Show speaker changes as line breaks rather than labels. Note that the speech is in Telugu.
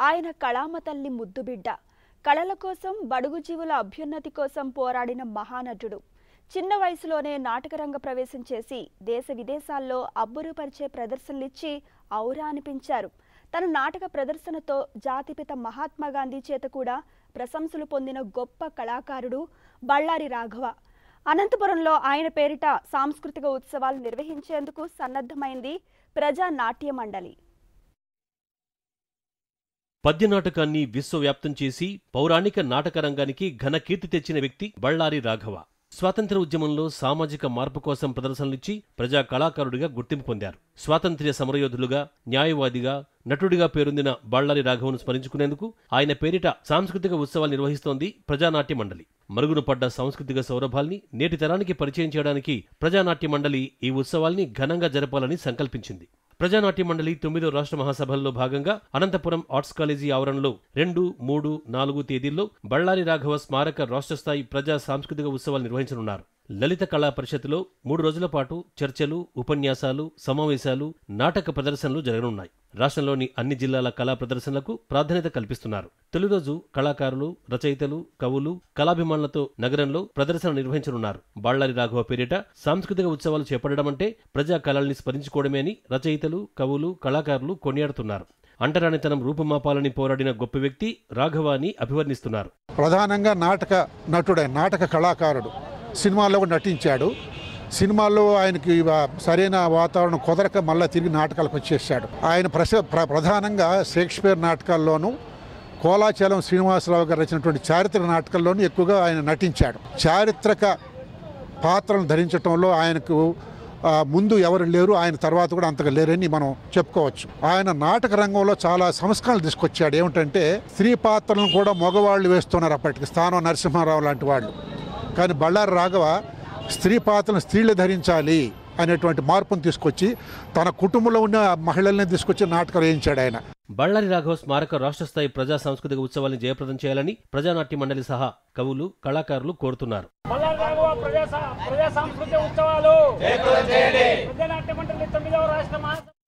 ఆయన కళామ తల్లి ముద్దుబిడ్డ. కళల కోసం, బడుగు జీవుల అభ్యున్నతి కోసం పోరాడిన మహానటుడు. చిన్న వయసులోనే నాటకరంగ ప్రవేశం చేసి దేశ విదేశాల్లో అబ్బురుపరిచే ప్రదర్శనలిచ్చి ఔరా అనిపించారు. తన నాటక ప్రదర్శనతో జాతిపిత మహాత్మా గాంధీ చేత కూడా ప్రశంసలు పొందిన గొప్ప కళాకారుడు బళ్ళారి రాఘవ. అనంతపురంలో ఆయన పేరిట సాంస్కృతిక ఉత్సవాలు నిర్వహించేందుకు సన్నద్ధమైంది ప్రజా నాట్య మండలి.
పద్య నాటకాన్ని విశ్వవ్యాప్తం చేసి పౌరాణిక నాటక రంగానికి ఘన కీర్తి తెచ్చిన వ్యక్తి బళ్ళారి రాఘవ. స్వాతంత్ర్య ఉద్యమంలో సామాజిక మార్పు కోసం ప్రదర్శనలిచ్చి ప్రజా కళాకారుడిగా గుర్తింపు పొందారు. స్వాతంత్ర్య సమరయోధులుగా, న్యాయవాదిగా, నటుడిగా పేరొందిన బళ్ళారి రాఘవను స్మరించుకునేందుకు ఆయన పేరిట సాంస్కృతిక ఉత్సవాలు నిర్వహిస్తోంది ప్రజానాట్య మండలి. మరుగున పడ్డ సాంస్కృతిక సౌరభాల్ని నేటి తరానికి పరిచయం చేయడానికి ప్రజానాట్య మండలి ఈ ఉత్సవాల్ని ఘనంగా జరపాలని సంకల్పించింది. ప్రజానాట్య మండలి 9వ రాష్ట్ర మహాసభల్లో భాగంగా అనంతపురం ఆర్ట్స్ కాలేజీ ఆవరణలో 2, 3, 4 తేదీల్లో బళ్ళారి రాఘవ స్మారక రాష్ట్రస్థాయి ప్రజా సాంస్కృతిక ఉత్సవాలు నిర్వహించనున్నారు. లలిత కళా పరిషత్తులో 3 రోజుల పాటు చర్చలు, ఉపన్యాసాలు, సమావేశాలు, నాటక ప్రదర్శనలు జరగనున్నాయి. రాష్ట్రంలోని అన్ని జిల్లాల కళా ప్రదర్శనలకు ప్రాధాన్యత కల్పిస్తున్నారు. తొలి రోజు కళాకారులు, రచయితలు, కవులు, కళాభిమానులతో నగరంలో ప్రదర్శన నిర్వహించనున్నారు. బళ్ళారి రాఘవ పేరిట సాంస్కృతిక ఉత్సవాలు చేపట్టడం అంటే ప్రజా కళల్ని స్మరించుకోవడమే అని రచయితలు, కవులు, కళాకారులు కొనియాడుతున్నారు. అంటరానితనం రూపుమాపాలని పోరాడిన గొప్ప వ్యక్తి రాఘవ అని అభివర్ణిస్తున్నారు.
ప్రధానంగా నాటక నటుడే, నాటక కళాకారుడు. సినిమాల్లో నటించాడు. సినిమాల్లో ఆయనకి సరైన వాతావరణం కుదరక మళ్ళీ తిరిగి నాటకాలకు వచ్చేసాడు. ఆయన ప్రధానంగా షేక్స్పియర్ నాటకాల్లోనూ, కోలాచలం శ్రీనివాసరావు గారు రచించినటువంటి చారిత్రక నాటకాల్లోనూ ఎక్కువగా ఆయన నటించాడు. చారిత్రక పాత్రలను ధరించడంలో ఆయనకు ముందు ఎవరు లేరు, ఆయన తర్వాత కూడా అంతగా లేరని మనం చెప్పుకోవచ్చు. ఆయన నాటక రంగంలో చాలా సంస్కరణలు తీసుకొచ్చాడు. ఏమిటంటే స్త్రీ పాత్రలను కూడా మగవాళ్ళు వేస్తున్నారు. అప్పటికి స్థానం నరసింహారావు లాంటి వాళ్ళు. కానీ బళ్ళారి రాఘవ స్త్రీ పాత్రను స్త్రీలు ధరించాలి అనేటువంటి మార్పును తీసుకొచ్చి తన కుటుంబంలో ఉన్న మహిళల్ని తీసుకొచ్చి నాటకం వేయించాడు ఆయన.
బళ్ళారి రాఘవ స్మారక రాష్ట్రస్థాయి ప్రజా సాంస్కృతిక ఉత్సవాలను జయప్రదం చేయాలని ప్రజానాట్య మండలి సహా కవులు, కళాకారులు కోరుతున్నారు.
ప్రజా సాంస్కృతిక ఉత్సవాలు